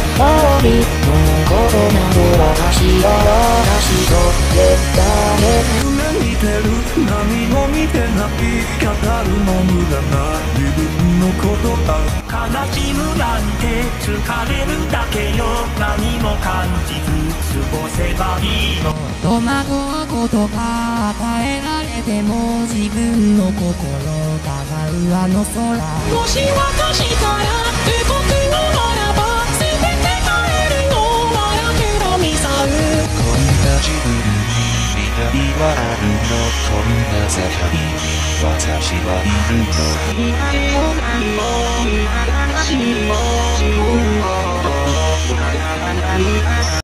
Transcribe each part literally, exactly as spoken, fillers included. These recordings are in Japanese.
周りのことなど私は私と言ったね。 夢見てる何も見てない語るの無駄な自分のことだ。 悲しむなんて疲れるだけよ。何も感じず過ごせばいいの。 戸惑うことが与えられても自分の心疑うあの空。 もし私から動くのならば全て変えるのは諦めさう。 こんな自分に未来はあるの。こんな世界に私はいるの。 未来をないも新しいも自分をわからない。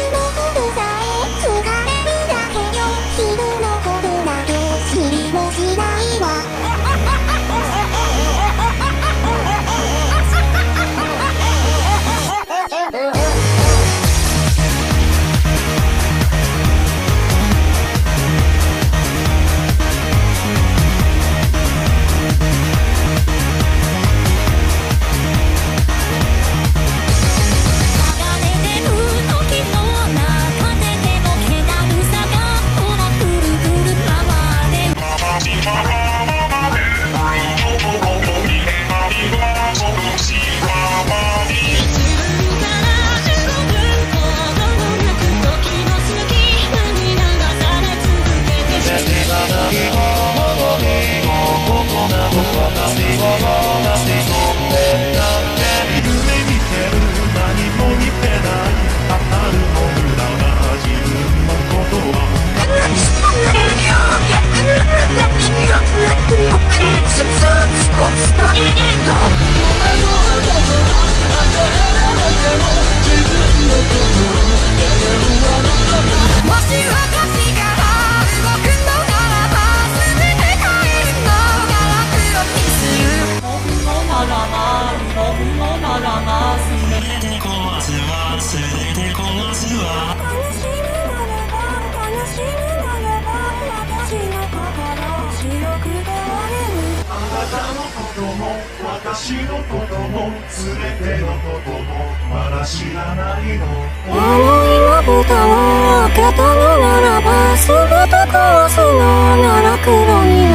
私のことも全てのこともまだ知らないの。 あの今蓋を開けたのならば全て壊すのなら黒に